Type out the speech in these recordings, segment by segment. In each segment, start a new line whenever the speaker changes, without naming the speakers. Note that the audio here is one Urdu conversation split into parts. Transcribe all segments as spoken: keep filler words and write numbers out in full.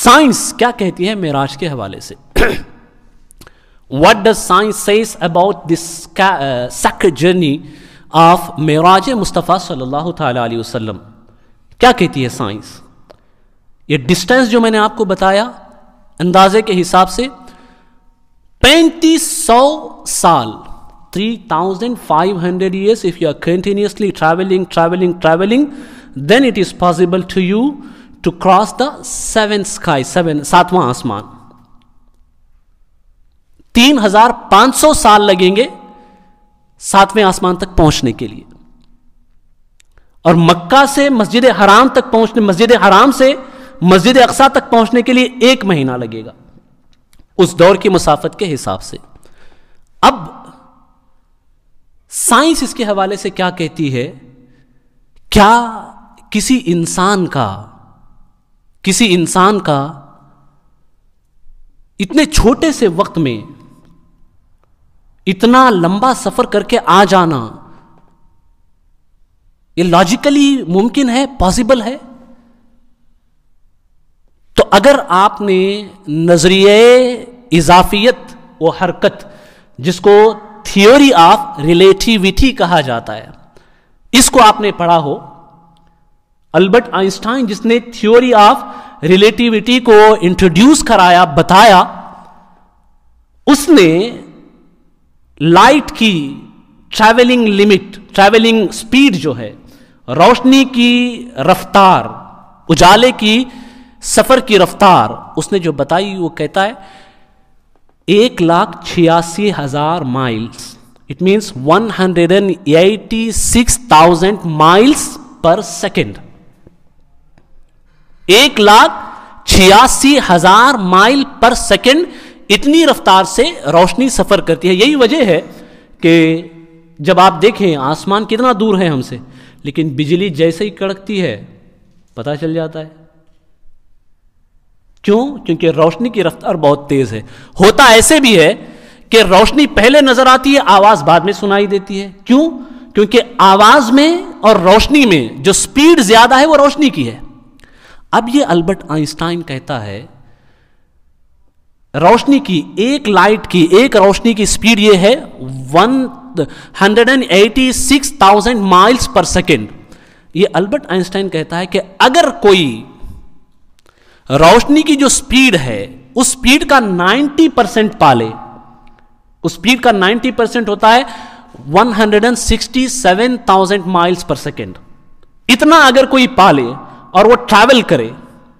سائنس کیا کہتی ہے معراج کے حوالے سے؟ What does science says about this uh, sacred journey of معراج مصطفیٰ صلی اللہ تعالیٰ علیہ وسلم؟ کیا کہتی ہے سائنس؟ یہ ڈسٹینس جو میں نے آپ کو بتایا اندازے کے حساب سے پینتیس سو سال، three thousand five hundred years. If you are continuously traveling, traveling, traveling, then it is possible to you to cross the seventh sky, seven, ساتواں آسمان. تین ہزار پانچ سو سال لگیں گے ساتویں آسمان تک پہنچنے کے لیے، اور مکہ سے مسجد حرام تک پہنچنے، مسجد حرام سے مسجد اقصی تک پہنچنے کے لیے ایک مہینہ لگے گا اس دور کی مسافت کے حساب سے. اب سائنس اس کے حوالے سے کیا کہتی ہے؟ کیا کسی انسان کا کسی انسان کا اتنے چھوٹے سے وقت میں اتنا لمبا سفر کر کے آ جانا یہ لاجیکلی ممکن ہے، پاسبل ہے؟ تو اگر آپ نے نظریہ اضافیت و حرکت، جس کو تھیوری آف ریلیٹیوٹی کہا جاتا ہے، اس کو آپ نے پڑھا ہو، البرٹ آئنسٹائن جس نے تھیوری آف ریلیٹیوٹی کو انٹروڈیوس کرایا، بتایا، اس نے لائٹ کی ٹریولنگ لمٹ، ٹریولنگ سپیڈ جو ہے، روشنی کی رفتار، اجالے کی سفر کی رفتار، اس نے جو بتائی وہ کہتا ہے ایک لاکھ چھیاسی ہزار miles, it means one hundred and eighty six thousand miles per second. ایک لاکھ چھیاسی ہزار مائل پر سیکنڈ، اتنی رفتار سے روشنی سفر کرتی ہے. یہی وجہ ہے کہ جب آپ دیکھیں آسمان کتنا دور ہے ہم سے، لیکن بجلی جیسے ہی کڑکتی ہے پتہ چل جاتا ہے. کیوں؟ کیونکہ روشنی کی رفتار بہت تیز ہے. ہوتا ایسے بھی ہے کہ روشنی پہلے نظر آتی ہے، آواز بعد میں سنائی دیتی ہے. کیوں؟ کیونکہ آواز میں اور روشنی میں جو سپیڈ زیادہ ہے وہ روشنی کی ہے. اب یہ البرٹ آئنسٹائن کہتا ہے روشنی کی ایک لائٹ کی ایک روشنی کی سپیڈ یہ ہے one hundred and eighty six thousand miles per second. یہ البرٹ آئنسٹائن کہتا ہے کہ اگر کوئی روشنی کی جو سپیڈ ہے اس سپیڈ کا نائنٹی پرسینٹ پالے، اس سپیڈ کا نائنٹی پرسینٹ ہوتا ہے one hundred and sixty seven thousand miles per second, اتنا اگر کوئی پالے اور وہ ٹریول کرے.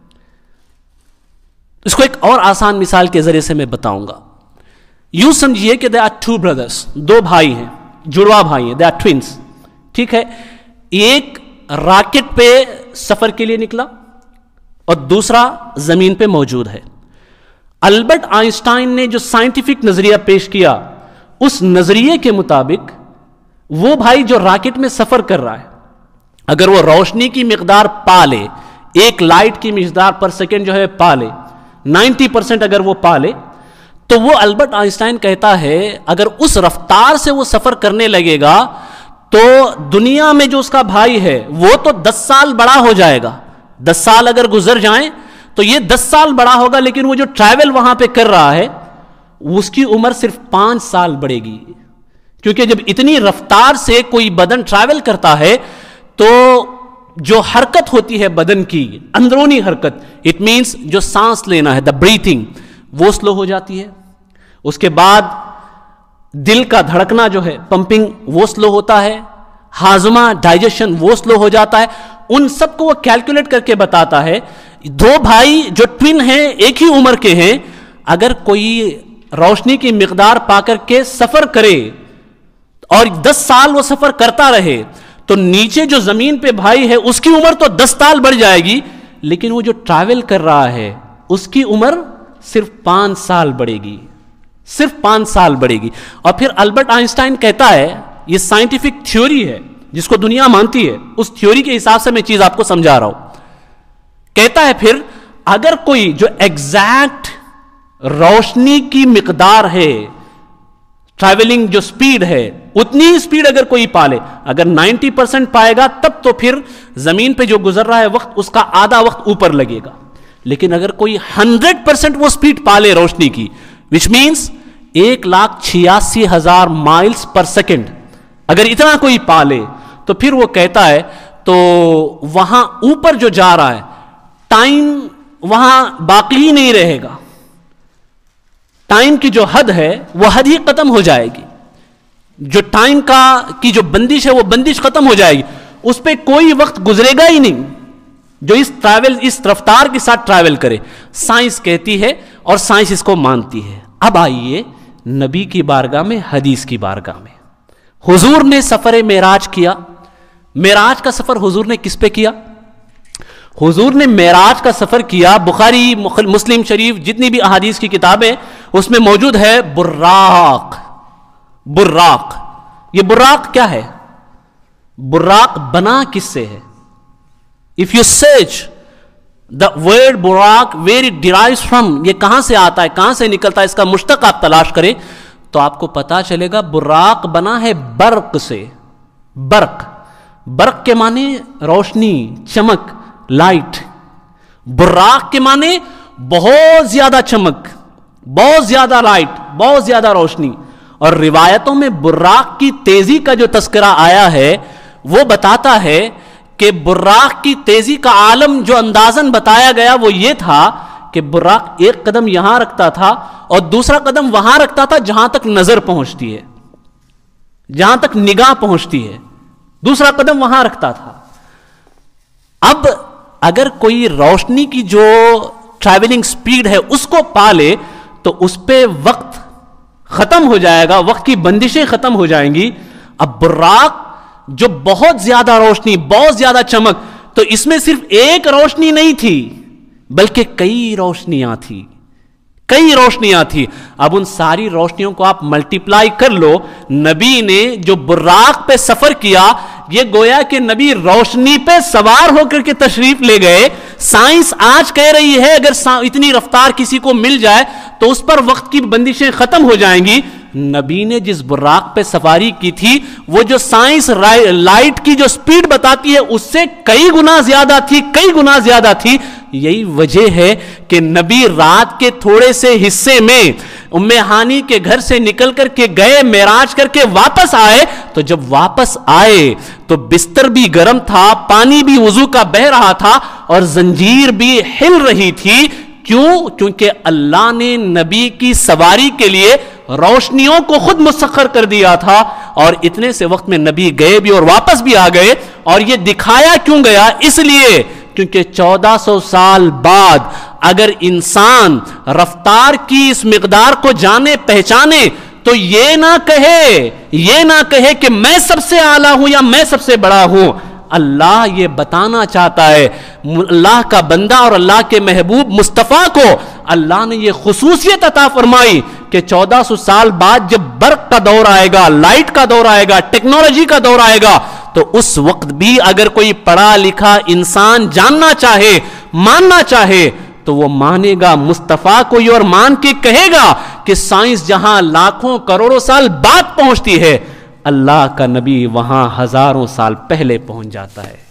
اس کو ایک اور آسان مثال کے ذریعے سے میں بتاؤں گا. یوں سمجھیے کہ دے آر ٹو بردرس، دو بھائی ہیں، جڑوا بھائی ہیں، دے آر ٹوینس. ٹھیک ہے، ایک راکٹ پہ سفر کے لیے نکلا اور دوسرا زمین پہ موجود ہے. البرٹ آئنسٹائن نے جو سائنٹیفک نظریہ پیش کیا، اس نظریے کے مطابق وہ بھائی جو راکٹ میں سفر کر رہا ہے، اگر وہ روشنی کی مقدار پا لے، ایک لائٹ کی مقدار پر سیکنڈ جو ہے پا لے، نائنٹی پرسینٹ اگر وہ پا لے، تو وہ البرٹ آئنسٹائن کہتا ہے اگر اس رفتار سے وہ سفر کرنے لگے گا تو دنیا میں جو اس کا بھائی ہے وہ تو دس سال بڑا ہو جائے گا. دس سال اگر گزر جائیں تو یہ دس سال بڑا ہوگا، لیکن وہ جو ٹریول وہاں پہ کر رہا ہے اس کی عمر صرف پانچ سال بڑھے گی. کیونکہ جب اتنی رفتار سے کوئی بدن ٹریول کرتا ہے تو جو حرکت ہوتی ہے بدن کی، اندرونی حرکت، اٹ مینس جو سانس لینا ہے، دا بریتھنگ، وہ سلو ہو جاتی ہے. اس کے بعد دل کا دھڑکنا جو ہے، پمپنگ، وہ سلو ہوتا ہے. ہاضمہ، ڈائجیشن، وہ سلو ہو جاتا ہے. ان سب کو وہ کیلکولیٹ کر کے بتاتا ہے. دو بھائی جو ٹوین ہیں، ایک ہی عمر کے ہیں، اگر کوئی روشنی کی مقدار پا کر کے سفر کرے اور دس سال وہ سفر کرتا رہے تو نیچے جو زمین پہ بھائی ہے اس کی عمر تو دس سال بڑھ جائے گی، لیکن وہ جو ٹریول کر رہا ہے اس کی عمر صرف پانچ سال بڑھے گی، صرف پانچ سال بڑھے گی. اور پھر البرٹ آئنسٹائن کہتا ہے، یہ سائنٹیفک تھیوری ہے جس کو دنیا مانتی ہے، اس تھیوری کے حساب سے میں چیز آپ کو سمجھا رہا ہوں. کہتا ہے پھر اگر کوئی جو ایگزیکٹ روشنی کی مقدار ہے، ٹریولنگ جو سپیڈ ہے، اتنی ہی سپیڈ اگر کوئی پالے، اگر نائنٹی پرسینٹ پائے گا تب تو پھر زمین پہ جو گزر رہا ہے وقت، اس کا آدھا وقت اوپر لگے گا. لیکن اگر کوئی ہنڈریڈ پرسینٹ وہ سپیڈ پالے روشنی کی، وچ مینس ایک لاکھ چھیاسی ہزار مائلز پر سیکنڈ، اگر اتنا کوئی پالے تو پھر وہ کہتا ہے تو وہاں اوپر جو جا رہا ہے ٹائم وہاں باقی ہی نہیں رہے گا، ٹائم کی جو حد ہے وہ حد ہی ختم ہو جائے گی، جو ٹائم کا کی جو بندش ہے وہ بندش ختم ہو جائے گی، اس پہ کوئی وقت گزرے گا ہی نہیں جو اس ٹریول اس رفتار کے ساتھ ٹریول کرے۔ سائنس کہتی ہے اور سائنس اس کو مانتی ہے۔ اب آئیے نبی کی بارگاہ میں، حدیث کی بارگاہ میں۔ حضور نے سفر معراج کیا۔ معراج کا سفر حضور نے کس پہ کیا؟ حضور نے معراج کا سفر کیا، بخاری مسلم شریف جتنی بھی احادیث کی کتابیں اس میں موجود ہے، براق۔ براق، یہ براق کیا ہے؟ براق بنا کس سے ہے؟ If you search the word Buraq where it derives from، یہ کہاں سے آتا ہے، کہاں سے نکلتا ہے، اس کا مشتق آپ تلاش کریں تو آپ کو پتا چلے گا براق بنا ہے برق سے۔ برق، برق کے معنی روشنی، چمک، لائٹ۔ براق کے معنی بہت زیادہ چمک، بہت زیادہ لائٹ، بہت زیادہ روشنی۔ اور روایتوں میں براق کی تیزی کا جو تذکرہ آیا ہے وہ بتاتا ہے کہ براق کی تیزی کا عالم جو اندازن بتایا گیا وہ یہ تھا کہ براق ایک قدم یہاں رکھتا تھا اور دوسرا قدم وہاں رکھتا تھا جہاں تک نظر پہنچتی ہے، جہاں تک نگاہ پہنچتی ہے، دوسرا قدم وہاں رکھتا تھا۔ اب اگر کوئی روشنی کی جو ٹریولنگ سپیڈ ہے اس کو پالے تو اس پہ وقت ختم ہو جائے گا، وقت کی بندشیں ختم ہو جائیں گی۔ اب براق جو بہت زیادہ روشنی، بہت زیادہ چمک، تو اس میں صرف ایک روشنی نہیں تھی بلکہ کئی روشنیاں تھی، کئی روشنیاں تھی۔ اب ان ساری روشنیوں کو آپ ملٹیپلائی کر لو۔ نبی نے جو براق پہ سفر کیا، یہ گویا کہ نبی روشنی پہ سوار ہو کر کے تشریف لے گئے۔ سائنس آج کہہ رہی ہے اگر اتنی رفتار کسی کو مل جائے تو اس پر وقت کی بندشیں ختم ہو جائیں گی۔ نبی نے جس براق پہ سواری کی تھی وہ جو سائنس لائٹ کی جو سپیڈ بتاتی ہے اس سے کئی گنا زیادہ تھی، کئی گنا زیادہ تھی۔ یہی وجہ ہے کہ نبی رات کے تھوڑے سے حصے میں ام ہانی کے گھر سے نکل کر کے گئے، معراج کر کے واپس آئے، تو جب واپس آئے تو بستر بھی گرم تھا، پانی بھی وضو کا بہ رہا تھا اور زنجیر بھی ہل رہی تھی۔ کیوں؟ کیونکہ اللہ نے نبی کی سواری کے لیے روشنیوں کو خود مسخر کر دیا تھا، اور اتنے سے وقت میں نبی گئے بھی اور واپس بھی آ گئے۔ اور یہ دکھایا کیوں گیا؟ اس لیے کیونکہ چودہ سو سال بعد اگر انسان رفتار کی اس مقدار کو جانے پہچانے تو یہ نہ کہے یہ نہ کہے کہ میں سب سے اعلیٰ ہوں یا میں سب سے بڑا ہوں۔ اللہ یہ بتانا چاہتا ہے، اللہ کا بندہ اور اللہ کے محبوب مصطفیٰ کو اللہ نے یہ خصوصیت عطا فرمائی کہ چودہ سو سال بعد جب برق کا دور آئے گا، لائٹ کا دور آئے گا، ٹیکنالوجی کا دور آئے گا، تو اس وقت بھی اگر کوئی پڑھا لکھا انسان جاننا چاہے، ماننا چاہے، تو وہ مانے گا مصطفیٰ کو اور مان کے کہے گا کہ سائنس جہاں لاکھوں کروڑوں سال بعد پہنچتی ہے، اللہ کا نبی وہاں ہزاروں سال پہلے پہنچ جاتا ہے۔